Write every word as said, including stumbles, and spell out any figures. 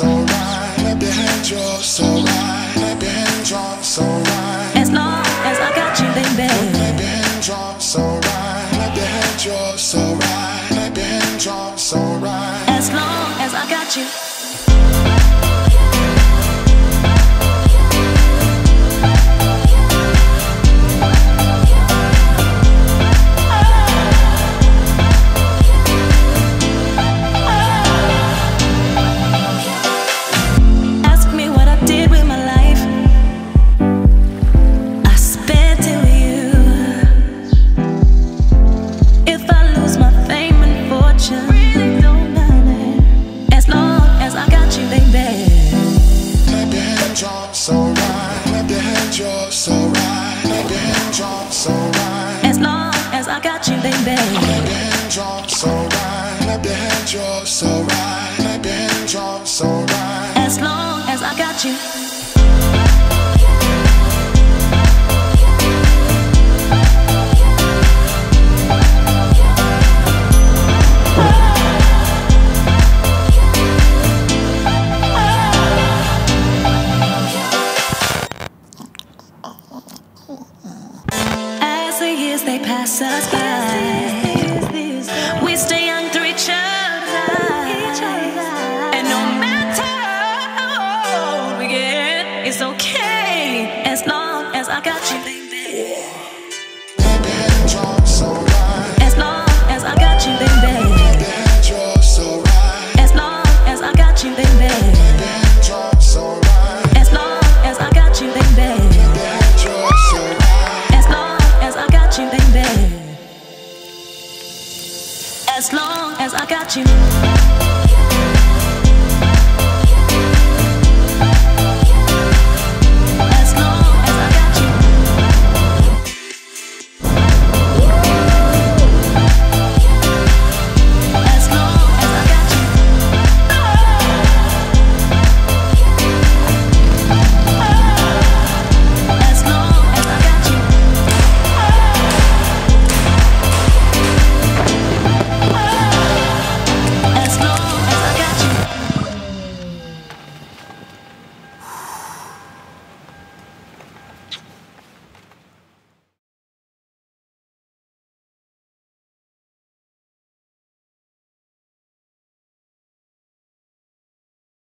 right. Clap your hands, you're so right. Clap your hands, you're so right. As long as I got you, baby. Clap your hands, you're so right. Clap your hands, you're so right. Clap your hands, you're so right. As long as I got you. So right, clap your hands, you're so right. Clap your hands, you're so right. As long as I got you, baby. Clap your hands, you're so right. Clap your hands, you're so right. Clap your hands, you're so right. As long as I got you. As the years they pass us by, we stay young through each other, and no matter how old we get, it's okay as long as I got you.